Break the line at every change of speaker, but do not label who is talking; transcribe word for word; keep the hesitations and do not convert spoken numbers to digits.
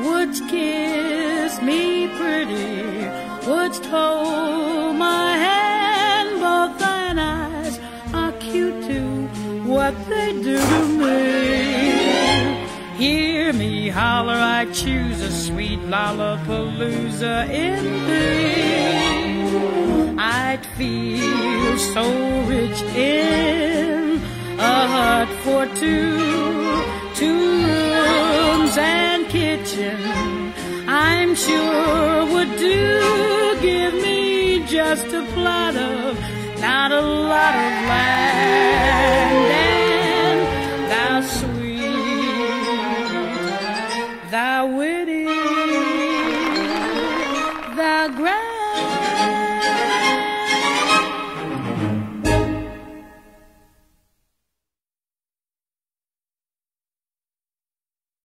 wouldst kiss me pretty, wouldst hold my hand. Both thine eyes are cute too, what they do to me. Hear me holler, I choose a sweet Lollapalooza in thee. I'd feel so rich in a hut for two, two rooms and kitchen, I'm sure would do. Give me just a plot of, not a lot of land, and thou sweet, thou wilt